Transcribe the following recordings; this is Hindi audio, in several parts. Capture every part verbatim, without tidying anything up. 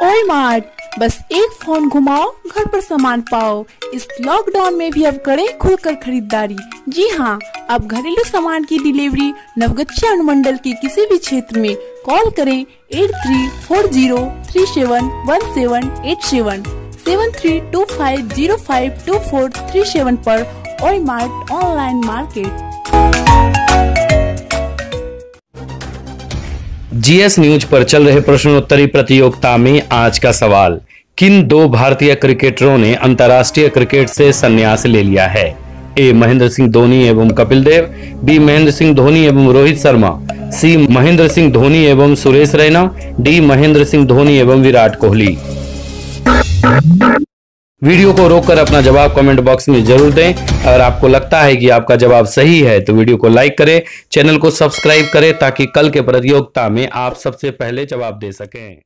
ओए मार्ट, बस एक फोन घुमाओ घर पर सामान पाओ। इस लॉकडाउन में भी अब करें खुलकर खरीदारी। जी हाँ, अब घरेलू सामान की डिलीवरी नवगछिया अनुमंडल के किसी भी क्षेत्र में कॉल करें eight three four zero three seven one seven eight seven seven three two five zero five two four three seven पर। ओए mart online market. GS news पर चल रहे प्रश्नोत्तरी प्रतियोगिता में आज का सवाल, किन दो भारतीय क्रिकेटरों ने अंतर्राष्ट्रीय क्रिकेट से संन्यास ले लिया है? ए महेंद्र सिंह धोनी एवं कपिल देव, बी महेंद्र सिंह धोनी एवं रोहित शर्मा, सी महेंद्र सिंह धोनी एवं सुरेश रैना, डी महेंद्र सिंह धोनी एवं विराट कोहली। वीडियो को रोककर अपना जवाब कमेंट बॉक्स में जरूर दें। अगर आपको लगता है कि आपका जवाब सही है तो वीडियो को लाइक करें, चैनल को सब्सक्राइब करें ताकि कल के प्रतियोगिता में आप सबसे पहले जवाब दे सकें।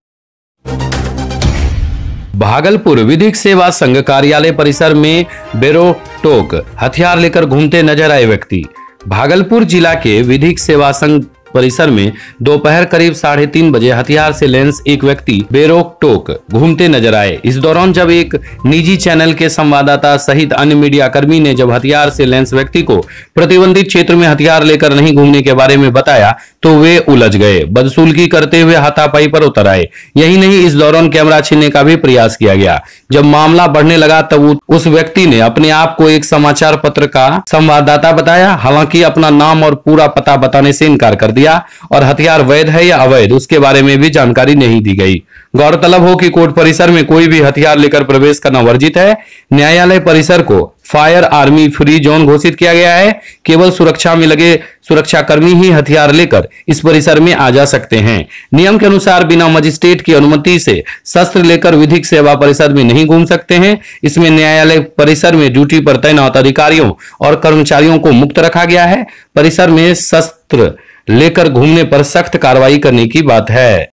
भागलपुर विधिक सेवा संघ कार्यालय परिसर में बेरोटोक हथियार लेकर घूमते नजर आए व्यक्ति। भागलपुर जिला के विधिक सेवा संघ परिसर में दोपहर करीब साढ़े तीन बजे हथियार से लैस एक व्यक्ति बेरोक टोक घूमते नजर आए। इस दौरान जब एक निजी चैनल के संवाददाता सहित अन्य मीडिया कर्मी ने जब हथियार से लैस व्यक्ति को प्रतिबंधित क्षेत्र में हथियार लेकर नहीं घूमने के बारे में बताया तो वे उलझ गए, बदसुल्की करते हुए हाथापाई पर उतर आए। यही नहीं, इस दौरान कैमरा छीनने का भी प्रयास किया गया। जब मामला बढ़ने लगा तब उस व्यक्ति ने अपने आप को एक समाचार पत्र का संवाददाता बताया। हालांकि अपना नाम और पूरा पता बताने से इनकार कर दिया और हथियार वैध है या अवैध उसके बारे में भी जानकारी नहीं दी गई। गौरतलब हो कि कोर्ट परिसर में कोई भी हथियार लेकर प्रवेश करना वर्जित है। न्यायालय परिसर को फायर आर्मी फ्री जोन घोषित किया गया है। केवल सुरक्षा में लगे सुरक्षाकर्मी ही हथियार लेकर इस परिसर में आ जा सकते हैं। नियम के अनुसार बिना मजिस्ट्रेट की अनुमति से शस्त्र लेकर विधिक सेवा परिसर में नहीं घूम सकते हैं। इसमें न्यायालय परिसर में ड्यूटी पर तैनात अधिकारियों और कर्मचारियों को मुक्त रखा गया है। परिसर में शस्त्र लेकर घूमने पर सख्त कार्रवाई करने की बात है।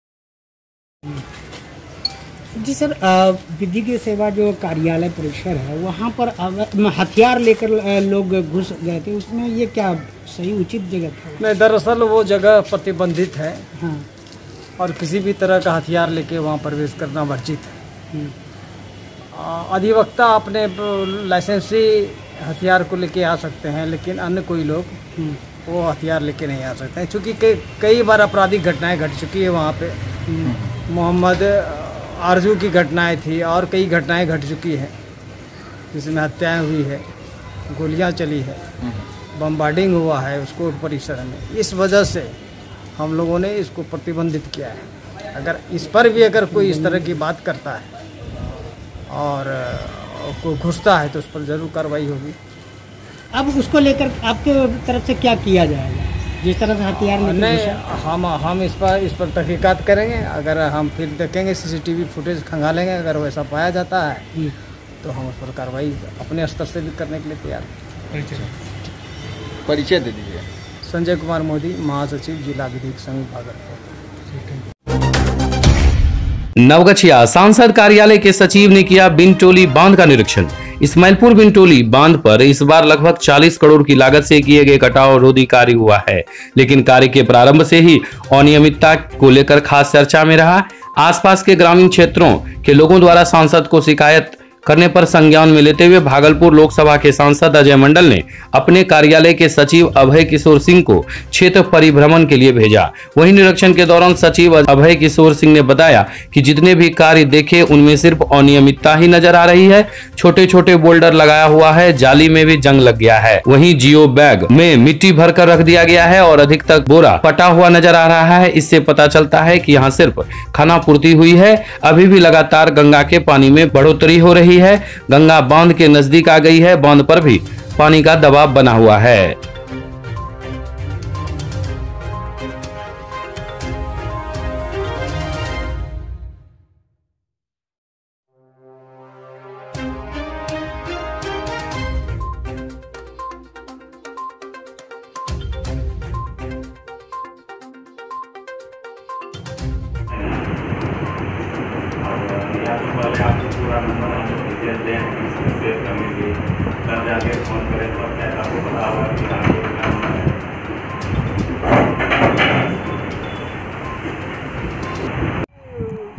जी सर, विधिक सेवा जो कार्यालय परिसर है वहाँ पर हथियार लेकर लोग घुस गए थे, उसमें ये क्या सही उचित जगह था? नहीं, दरअसल वो जगह प्रतिबंधित है। हाँ। और किसी भी तरह का हथियार लेके वहाँ प्रवेश करना वर्जित है। अधिवक्ता अपने लाइसेंसी हथियार को लेके आ सकते हैं, लेकिन अन्य कोई लोग वो हथियार लेके नहीं आ सकते हैं, क्योंकि कई कई बार आपराधिक घटनाएं घट चुकी है वहाँ पे। मोहम्मद आरजू की घटनाएं थी और कई घटनाएं घट चुकी है जिसमें हत्याएं हुई है, गोलियां चली है, बम्बार्डिंग हुआ है उसको परिसर में। इस वजह से हम लोगों ने इसको प्रतिबंधित किया है। अगर इस पर भी अगर कोई इस तरह की बात करता है और कोई घुसता है तो उस पर जरूर कार्रवाई होगी। अब उसको लेकर आपके तरफ से क्या किया जाएगा? जिस तरह से हथियार नहीं, हम हम इस पर इस पर तहकीकात करेंगे। अगर हम फिर देखेंगे, सीसीटीवी फुटेज खंगालेंगे, अगर वैसा पाया जाता है तो हम उस पर कार्रवाई अपने स्तर से भी करने के लिए तैयार हैं। परिचय दे दीजिए। संजय कुमार मोदी, महासचिव जिला विधिक संघ भागलपुर। नवगछिया सांसद कार्यालय के सचिव ने किया बिनटोली बांध का निरीक्षण। इस्माइलपुर बिनटोली बांध पर इस बार लगभग चालीस करोड़ की लागत से किए गए कटाव रोधी कार्य हुआ है, लेकिन कार्य के प्रारंभ से ही अनियमितता को लेकर खास चर्चा में रहा। आसपास के ग्रामीण क्षेत्रों के लोगों द्वारा सांसद को शिकायत करने पर संज्ञान में लेते हुए भागलपुर लोकसभा के सांसद अजय मंडल ने अपने कार्यालय के सचिव अभय किशोर सिंह को क्षेत्र परिभ्रमण के लिए भेजा। वहीं निरीक्षण के दौरान सचिव अभय किशोर सिंह ने बताया कि जितने भी कार्य देखे उनमें सिर्फ अनियमितता ही नजर आ रही है। छोटे छोटे बोल्डर लगाया हुआ है, जाली में भी जंग लग गया है। वहीं जियो बैग में मिट्टी भर कर रख दिया गया है और अधिक तक बोरा पटा हुआ नजर आ रहा है। इससे पता चलता है कि यहाँ सिर्फ खानापूर्ति हुई है। अभी भी लगातार गंगा के पानी में बढ़ोतरी हो रही है। गंगा बांध के नजदीक आ गई है। बांध पर भी पानी का दबाव बना हुआ है। पूरा नंबर हम डिटेल दें, इसमें सेव करने के लिए तब जाके फ़ोन करें तो शायद आपको पता होगा कि आपको क्या नंबर है। हम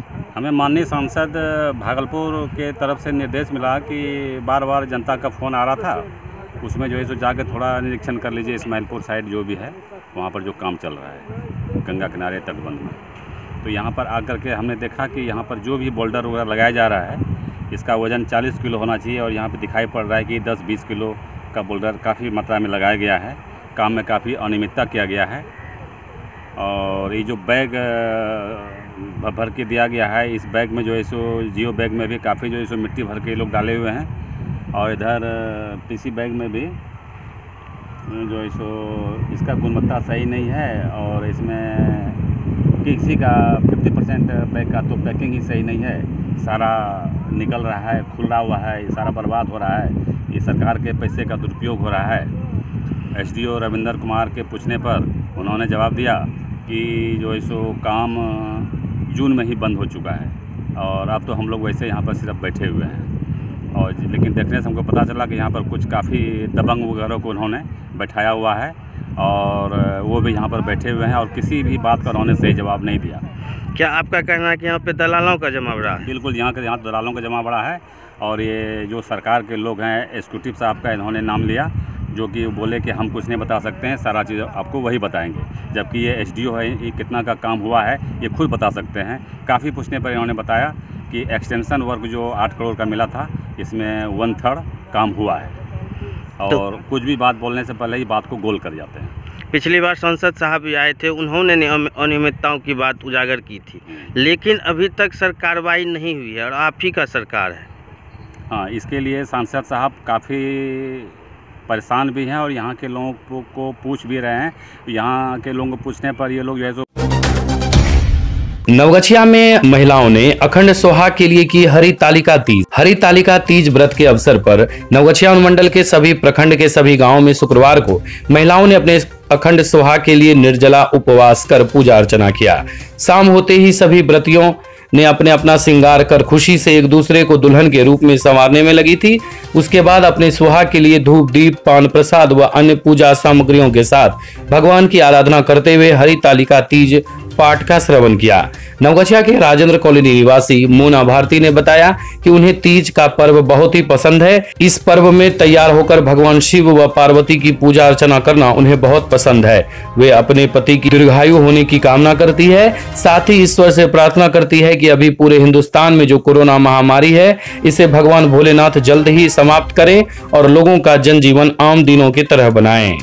हमें माननीय सांसद भागलपुर के तरफ से निर्देश मिला कि बार बार जनता का फ़ोन आ रहा था, उसमें जो है सो जाकर थोड़ा निरीक्षण कर लीजिए इस्माइलपुर साइड जो भी है वहाँ पर जो काम चल रहा है गंगा किनारे तटबंध में। तो यहाँ पर आकर के हमने देखा कि यहाँ पर जो भी बोल्डर वगैरह लगाया जा रहा है इसका वज़न चालीस किलो होना चाहिए और यहाँ पर दिखाई पड़ रहा है कि दस बीस किलो का बोल्डर काफ़ी मात्रा में लगाया गया है। काम में काफ़ी अनियमितता किया गया है और ये जो बैग भर के दिया गया है, इस बैग में जो है सो जियो बैग में भी काफ़ी जो है सो मिट्टी भर के लोग डाले हुए हैं और इधर पीसी बैग में भी जो है सो इसका गुणवत्ता सही नहीं है और इसमें किसी का पचास परसेंट बैग का तो पैकिंग ही सही नहीं है, सारा निकल रहा है, खुला हुआ है, ये सारा बर्बाद हो रहा है, ये सरकार के पैसे का दुरुपयोग हो रहा है। एसडीओ रविंदर कुमार के पूछने पर उन्होंने जवाब दिया कि जो है सो काम जून में ही बंद हो चुका है और अब तो हम लोग वैसे यहाँ पर सिर्फ बैठे हुए हैं। और लेकिन देखने से हमको पता चला कि यहाँ पर कुछ काफ़ी दबंग वगैरह को उन्होंने बैठाया हुआ है और वो भी यहाँ पर बैठे हुए हैं और किसी भी बात का उन्होंने सही जवाब नहीं दिया। क्या आपका कहना है कि यहाँ पे दलालों का जमा बड़ा है? बिल्कुल, यहाँ के यहाँ दलालों का जमा बड़ा है और ये जो सरकार के लोग हैं एग्जीक्यूटिव साहब का इन्होंने नाम लिया जो कि बोले कि हम कुछ नहीं बता सकते हैं, सारा चीज़ आपको वही बताएंगे, जबकि ये एसडीओ है, ये कितना का काम हुआ है ये खुद बता सकते हैं। काफ़ी पूछने पर इन्होंने बताया कि एक्सटेंशन वर्क जो आठ करोड़ का मिला था इसमें वन थर्ड काम हुआ है और तो, कुछ भी बात बोलने से पहले ही बात को गोल कर जाते हैं। पिछली बार सांसद साहब भी आए थे, उन्होंने अनियमितताओं की बात उजागर की थी, लेकिन अभी तक सर कार्रवाई नहीं हुई है और आप ही का सरकार है। हाँ, इसके लिए सांसद साहब काफ़ी परेशान भी हैं और यहाँ के लोगों को पूछ भी रहे हैं। यहाँ के लोगों को पूछने पर ये लोग जो है सो नवगछिया में महिलाओं ने अखंड सोहाग के लिए की हरि तालिका तीज। हरि तालिका तीज व्रत के अवसर पर नवगछिया अनुमंडल के सभी प्रखंड के सभी गांवों में शुक्रवार को महिलाओं ने अपने अखंड सोहाग के लिए निर्जला उपवास कर पूजा अर्चना किया। शाम होते ही सभी व्रतियों ने अपने अपना श्रृंगार कर खुशी से एक दूसरे को दुल्हन के रूप में संवारने में लगी थी। उसके बाद अपने सुहाग के लिए धूप दीप पान प्रसाद व अन्य पूजा सामग्रियों के साथ भगवान की आराधना करते हुए हरि तालिका तीज पाठ का श्रवण किया। नवगछिया के राजेंद्र कॉलोनी निवासी मोना भारती ने बताया कि उन्हें तीज का पर्व बहुत ही पसंद है। इस पर्व में तैयार होकर भगवान शिव व पार्वती की पूजा अर्चना करना उन्हें बहुत पसंद है। वे अपने पति की दीर्घायु होने की कामना करती है, साथ ही ईश्वर से प्रार्थना करती है कि अभी पूरे हिंदुस्तान में जो कोरोना महामारी है इसे भगवान भोलेनाथ जल्द ही समाप्त करें और लोगों का जनजीवन आम दिनों की तरह बनाएं।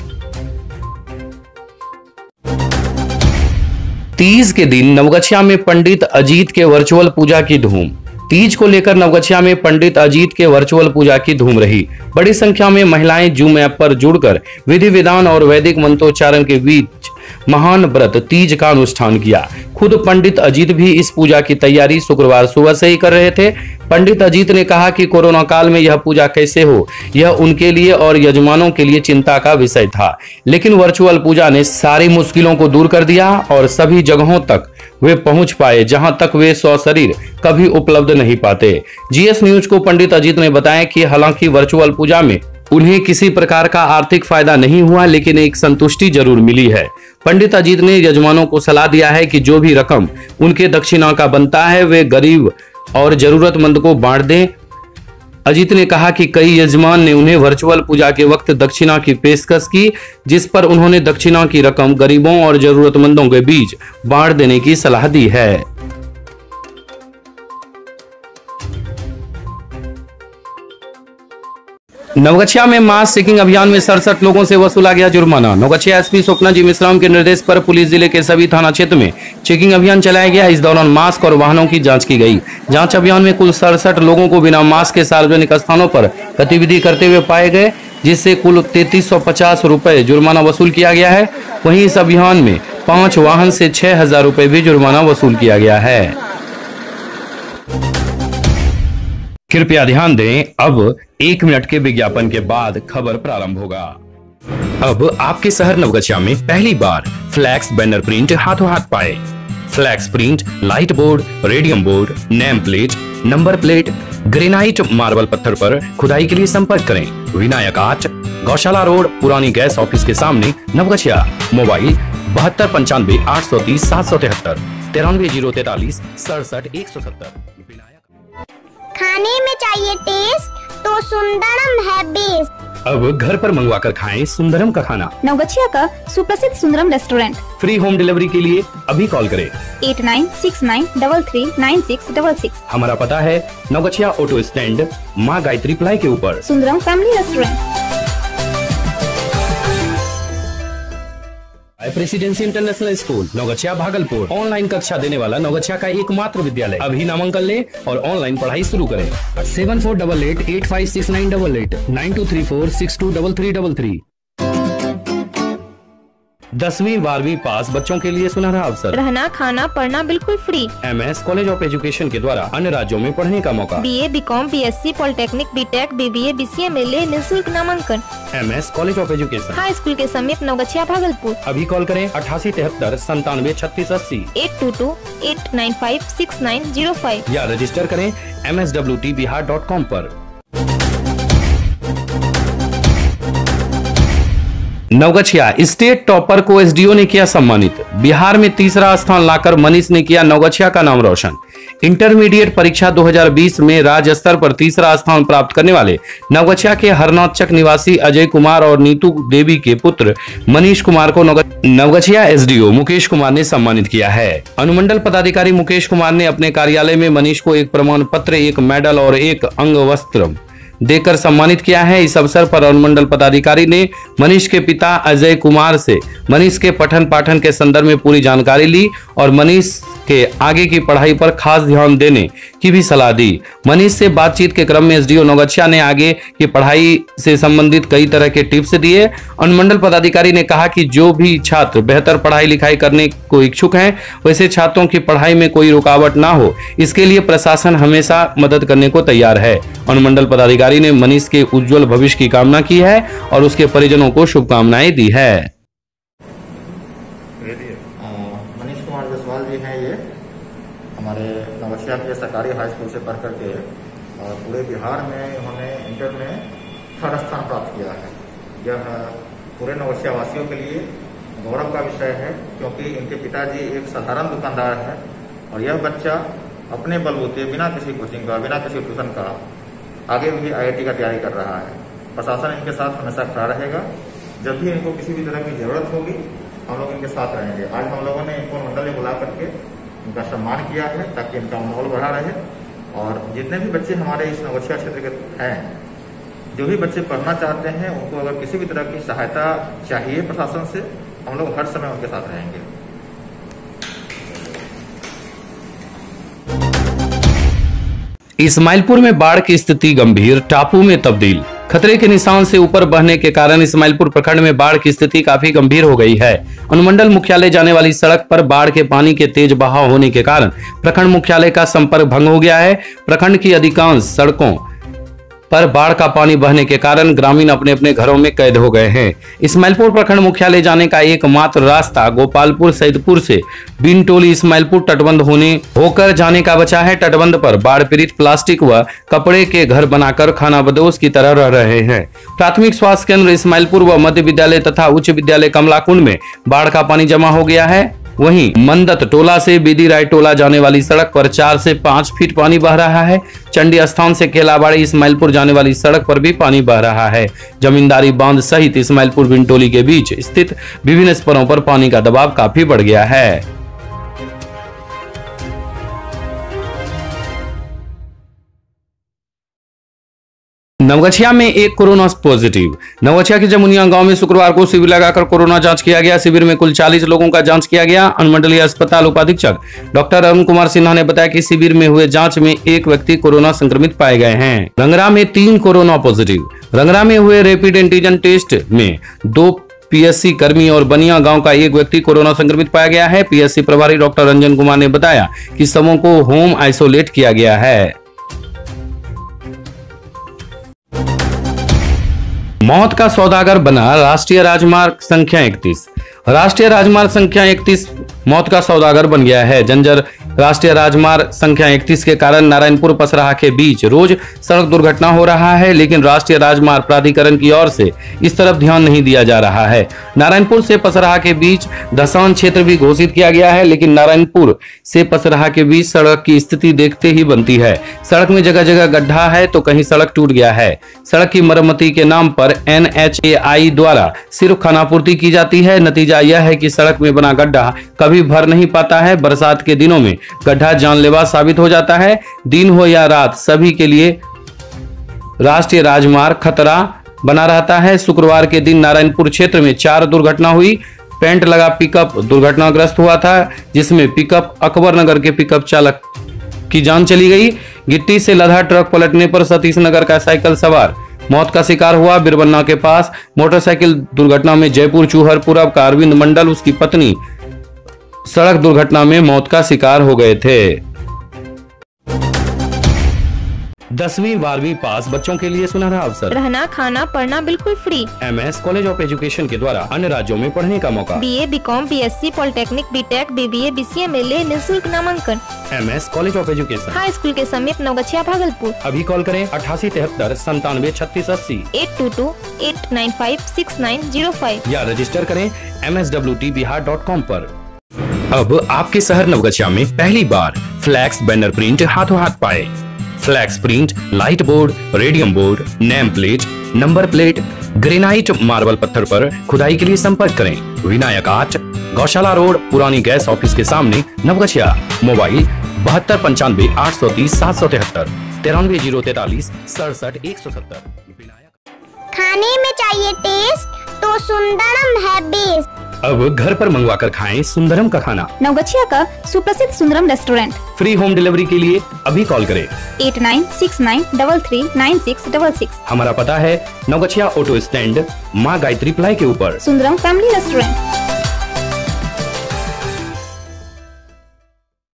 तीज के दिन नवगछिया में पंडित अजीत के वर्चुअल पूजा की धूम। तीज को लेकर नवगछिया में पंडित अजीत के वर्चुअल पूजा की धूम रही। बड़ी संख्या में महिलाएं जूम ऐप पर जुड़कर विधि विधान और वैदिक मंत्रोच्चारण के बीच महान व्रत तीज का अनुष्ठान किया। खुद पंडित अजीत भी इस पूजा की तैयारी शुक्रवार सुबह से ही कर रहे थे। पंडित अजीत ने कहा कि कोरोना काल में यह पूजा कैसे हो, यह उनके लिए और यजमानों के लिए चिंता का विषय था, लेकिन वर्चुअल पूजा ने सारी मुश्किलों को दूर कर दिया और सभी जगहों तक वे पहुंच पाए जहां तक वे सशरीर कभी उपलब्ध नहीं पाते। जीएस न्यूज को पंडित अजीत ने बताया कि हालांकि वर्चुअल पूजा में उन्हें किसी प्रकार का आर्थिक फायदा नहीं हुआ, लेकिन एक संतुष्टि जरूर मिली है। पंडित अजीत ने यजमानों को सलाह दिया है कि जो भी रकम उनके दक्षिणा का बनता है वे गरीब और जरूरतमंद को बांट दें। अजीत ने कहा कि कई यजमान ने उन्हें वर्चुअल पूजा के वक्त दक्षिणा की पेशकश की, जिस पर उन्होंने दक्षिणा की रकम गरीबों और जरूरतमंदों के बीच बांट देने की सलाह दी है। नवगछिया में मास चेकिंग अभियान में सड़सठ लोगों से वसूला गया जुर्माना। नवगछिया एसपी स्वप्ना जी मिश्राम के निर्देश पर पुलिस जिले के सभी थाना क्षेत्र में चेकिंग अभियान चलाया गया। इस दौरान मास्क और वाहनों की जांच की गई। जांच अभियान में कुल सड़सठ लोगों को बिना मास्क के सार्वजनिक स्थानों पर गतिविधि करते हुए पाए गए, जिससे कुल तैतीस सौ पचास रूपए जुर्माना वसूल किया गया है। वहीं इस अभियान में पांच वाहन से छह हजार रूपए भी जुर्माना वसूल किया गया है। कृपया ध्यान दें, अब एक मिनट के विज्ञापन के बाद खबर प्रारंभ होगा। अब आपके शहर नवगछिया में पहली बार फ्लैक्स बैनर प्रिंट हाथों हाथ पाए। Flex print light board, radium board, name plate, number plate, granite marble पत्थर पर खुदाई के लिए संपर्क करें। विनायक आर्ट, गौशाला रोड, पुरानी गैस ऑफिस के सामने, नवगछिया। मोबाइल बहत्तर पंचानवे आठ सौ तीस सात सौ तिहत्तर। तिरानवे जीरो तैतालीस सड़सठ एक सौ सत्तर। खाने में चाहिए टेस्ट तो सुंदरम है बेस्ट। अब घर पर मंगवा कर खाएं सुंदरम का खाना। नवगछिया का सुप्रसिद्ध Sundaram restaurant. Free home delivery के लिए अभी कॉल करें eight nine six nine double three nine six double six. हमारा पता है नवगछिया ऑटो स्टैंड माँ गायत्री प्लाई के ऊपर। Sundaram family restaurant. Presidency international school Naugachia Bhagalpur online कक्षा देने वाला नवगछिया का एकमात्र विद्यालय। अभी नामांकन ले और ऑनलाइन पढ़ाई शुरू करें। Seven four double eight eight five six nine double eight nine two three four six two double three double three. दसवीं बारहवीं पास बच्चों के लिए सुनहरा अवसर। रहना खाना पढ़ना बिल्कुल free. M S college of education के द्वारा अन्य राज्यों में पढ़ने का मौका। B A B com B S C polytechnic B tech B B A B C A में ले निःशुल्क नामांकन। M S college of education high school के समीप नवगछिया भागलपुर। अभी कॉल करें अठासी तिहत्तर संतानवे छत्तीस अस्सी eight two two eight nine five six nine zero five या रजिस्टर करें M S W T Bihar dot com पर। नवगछिया स्टेट टॉपर को एस डी ओ ने किया सम्मानित। बिहार में तीसरा स्थान लाकर मनीष ने किया नवगछिया का नाम रोशन। इंटरमीडिएट परीक्षा दो हज़ार बीस में राज्य स्तर पर तीसरा स्थान प्राप्त करने वाले नवगछिया के हरनाथ चक निवासी अजय कुमार और नीतू देवी के पुत्र मनीष कुमार को Naugachia S D O Mukesh Kumar ने सम्मानित किया है। अनुमंडल पदाधिकारी मुकेश कुमार ने अपने कार्यालय में मनीष को एक प्रमाण पत्र, एक मेडल और एक अंग वस्त्र देकर सम्मानित किया है। इस अवसर पर अनुमंडल पदाधिकारी ने मनीष के पिता अजय कुमार से मनीष के पठन पाठन के संदर्भ में पूरी जानकारी ली और मनीष के आगे की पढ़ाई पर खास ध्यान देने की भी सलाह दी। मनीष से बातचीत के क्रम में एस डी ओ नवगछिया ने आगे की पढ़ाई से संबंधित कई तरह के टिप्स दिए। अनुमंडल पदाधिकारी ने कहा कि जो भी छात्र बेहतर पढ़ाई लिखाई करने को इच्छुक हैं, वैसे छात्रों की पढ़ाई में कोई रुकावट ना हो, इसके लिए प्रशासन हमेशा मदद करने को तैयार है। अनुमंडल पदाधिकारी ने मनीष के उज्जवल भविष्य की कामना की है और उसके परिजनों को शुभकामनाएं दी है। मनीष कुमार जायसवाल जी हैं, ये हमारे नवगछिया के सरकारी हाई स्कूल से पढ़ करके और पूरे बिहार में इन्होंने इंटर में थर्ड स्थान प्राप्त किया है। यह पूरे नवगछिया वासियों के लिए गौरव का विषय है, क्योंकि इनके पिताजी एक साधारण दुकानदार है और यह बच्चा अपने बलबूते बिना किसी कोचिंग का, बिना किसी ट्यूशन का आगे भी आई आई टी का तैयारी कर रहा है। प्रशासन इनके साथ हमेशा खड़ा रहेगा। जब भी इनको किसी भी तरह की जरूरत होगी, हम लोग इनके साथ रहेंगे। आज हम लोगों ने इनको मंडल में बुला करके इनका सम्मान किया है ताकि इनका माहौल बढ़ा रहे और जितने भी बच्चे हमारे इस नवगछिया क्षेत्र के हैं, जो भी बच्चे पढ़ना चाहते हैं, उनको अगर किसी भी तरह की सहायता चाहिए प्रशासन से, हम लोग हर समय उनके साथ रहेंगे। इस्माइलपुर में बाढ़ की स्थिति गंभीर, टापू में तब्दील। खतरे के निशान से ऊपर बहने के कारण इस्माइलपुर प्रखंड में बाढ़ की स्थिति काफी गंभीर हो गई है। अनुमंडल मुख्यालय जाने वाली सड़क पर बाढ़ के पानी के तेज बहाव होने के कारण प्रखंड मुख्यालय का संपर्क भंग हो गया है। प्रखंड की अधिकांश सड़कों पर बाढ़ का पानी बहने के कारण ग्रामीण अपने अपने घरों में कैद हो गए हैं। इस्माइलपुर प्रखंड मुख्यालय जाने का एकमात्र रास्ता गोपालपुर सैदपुर से बिनटोली इस्माइलपुर तटबंध होने होकर जाने का बचा है। तटबंध पर बाढ़ पीड़ित प्लास्टिक व कपड़े के घर बनाकर खानाबदोश की तरह रह रहे हैं। प्राथमिक स्वास्थ्य केंद्र इस्माइलपुर व मध्य विद्यालय तथा उच्च विद्यालय कमलाकुंड में बाढ़ का पानी जमा हो गया है। वहीं मंदत टोला से बीदी राय टोला जाने वाली सड़क पर चार से पाँच फीट पानी बह रहा है। चंडी स्थान से केलाबाड़ी इस्माइलपुर जाने वाली सड़क पर भी पानी बह रहा है। जमींदारी बांध सहित इस्माइलपुर बिनटोली के बीच स्थित विभिन्न स्परों पर पानी का दबाव काफी बढ़ गया है। नवगछिया में एक कोरोना पॉजिटिव। नवगछिया के जमुनिया गांव में शुक्रवार को शिविर लगाकर कोरोना जांच किया गया। शिविर में कुल चालीस लोगों का जांच किया गया। अनुमंडलीय अस्पताल उपाधीक्षक डॉक्टर अरुण कुमार सिन्हा ने बताया कि शिविर में हुए जांच में एक व्यक्ति कोरोना संक्रमित पाए गए हैं। रंगरा में तीन कोरोना पॉजिटिव। रंगरा में हुए रैपिड एंटीजन टेस्ट में दो पी एस सी कर्मी और बनिया गांव का एक व्यक्ति कोरोना संक्रमित पाया गया है। पी एस सी प्रभारी डॉक्टर रंजन कुमार ने बताया कि सबों को होम आइसोलेट किया गया है। मौत का सौदागर बना राष्ट्रीय राजमार्ग संख्या इकतीस। राष्ट्रीय राजमार्ग संख्या इकतीस मौत का सौदागर बन गया है। जंजर राष्ट्रीय राजमार्ग संख्या इकतीस के कारण नारायणपुर पसराहा के बीच रोज सड़क दुर्घटना हो रहा है, लेकिन राष्ट्रीय राजमार्ग प्राधिकरण की ओर से इस तरफ ध्यान नहीं दिया जा रहा है। नारायणपुर से पसराहा के बीच धसान क्षेत्र भी घोषित किया गया है, लेकिन नारायणपुर से पसराहा के बीच सड़क की स्थिति देखते ही बनती है। सड़क में जगह जगह गड्ढा है तो कहीं सड़क टूट गया है। सड़क की मरम्मती के नाम पर एन एच ए आई द्वारा सिर्फ खानापूर्ति की जाती है। नतीजा यह है कि सड़क में बना गड्ढा कभी भर नहीं पाता है। बरसात के दिनों में गड्ढा जानलेवा साबित हो जाता है। दिन हो या रात सभी के लिए राष्ट्रीय राजमार्ग खतरा बना रहता है। शुक्रवार के दिन नारायणपुर क्षेत्र में चार दुर्घटना हुई। पेंट लगा पिकअप दुर्घटनाग्रस्त हुआ था, जिसमें पिकअप अकबर नगर के पिकअप चालक की जान चली गई। गिट्टी से लदा ट्रक पलटने पर सतीश नगर का साइकिल सवार मौत का शिकार हुआ। बिरबन्ना के पास मोटरसाइकिल दुर्घटना में जयपुर चूहर पूरब का अरविंद मंडल उसकी पत्नी सड़क दुर्घटना में मौत का शिकार हो गए थे। दसवीं बारहवीं पास बच्चों के लिए सुनहरा अवसर। रहना खाना पढ़ना बिल्कुल free. M S college of education के द्वारा अन्य राज्यों में पढ़ने का मौका। B A B com B S C polytechnic B tech B B A B C A में ले निःशुल्क नामांकन। M S college of education high school के समीप नवगछिया भागलपुर। अभी कॉल करें अठासी तिहत्तर संतानवे छत्तीस अस्सी eight two two eight nine five six nine zero five या रजिस्टर करें M S W T Bihar dot com पर। अब आपके शहर नवगछिया में पहली बार फ्लैक्स बैनर प्रिंट हाथों हाथ पाए। Flex print, light board, radium board, name plate, number plate, granite marble पत्थर पर खुदाई के लिए संपर्क करें। विनायक आर्ट, गौशाला रोड, पुरानी गैस ऑफिस के सामने, नवगछिया। मोबाइल बहत्तर पंचानवे आठ सौ तीस सात सौ तिहत्तर तिरानवे जीरो तैतालीस सड़सठ एक सौ सत्तर। खाने में चाहिए टेस्ट तो सुंदरम है बेस्ट। अब घर पर मंगवा कर खाएं सुंदरम का खाना। नवगछिया का सुप्रसिद्ध Sundaram restaurant. Free home delivery के लिए अभी कॉल करें eight nine six nine double three nine six double six. हमारा पता है नवगछिया ऑटो स्टैंड, माँ गायत्री प्लाई के ऊपर। Sundaram family restaurant.